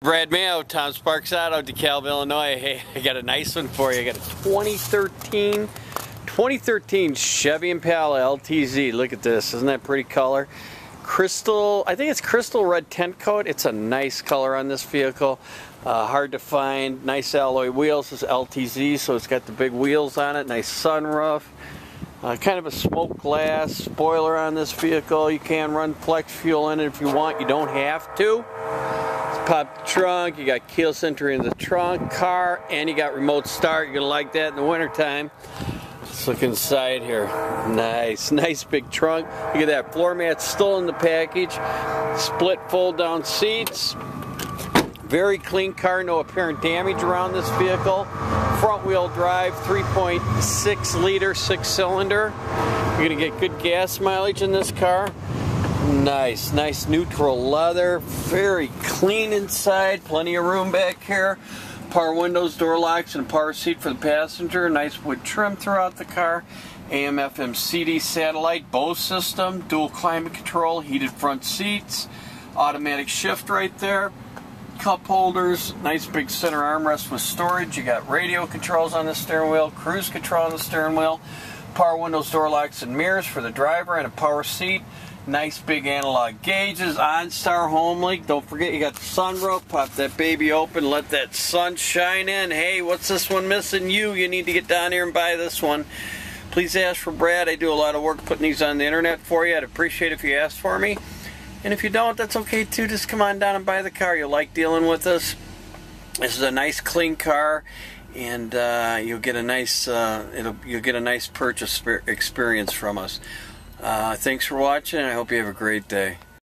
Brad Mayo, Tom Sparks Auto, DeKalb, Illinois. Hey, I got a nice one for you. I got a 2013 Chevy Impala LTZ. Look at this. Isn't that pretty color? Crystal, I think it's crystal red tint coat. It's a nice color on this vehicle. Hard to find. Nice alloy wheels. This is LTZ, so it's got the big wheels on it. Nice sunroof. Kind of a smoke glass spoiler on this vehicle. You can run flex fuel in it if you want. You don't have to. Pop the trunk, you got keyless entry in the trunk, car, and you got remote start. You're gonna like that in the wintertime. Let's look inside here. Nice big trunk. Look at that, floor mat's still in the package. Split fold down seats. Very clean car, no apparent damage around this vehicle. Front wheel drive, 3.6 liter, 6-cylinder. You're gonna get good gas mileage in this car. Nice neutral leather, very clean inside, plenty of room back here. Power windows, door locks, and a power seat for the passenger. Nice wood trim throughout the car. AM, FM, CD satellite, Bose system, dual climate control, heated front seats, automatic shift right there. Cup holders, nice big center armrest with storage. You got radio controls on the steering wheel, cruise control on the steering wheel, power windows, door locks, and mirrors for the driver, and a power seat. Nice big analog gauges, OnStar HomeLink. Don't forget you got the sunroof. Pop that baby open, let that sun shine in. Hey, what's this one missing? You need to get down here and buy this one. Please ask for Brad. I do a lot of work putting these on the internet for you. I'd appreciate it if you asked for me. And if you don't, that's okay too. Just come on down and buy the car. You'll like dealing with us. This is a nice clean car, and you'll get a nice purchase experience from us. Thanks for watching. I hope you have a great day.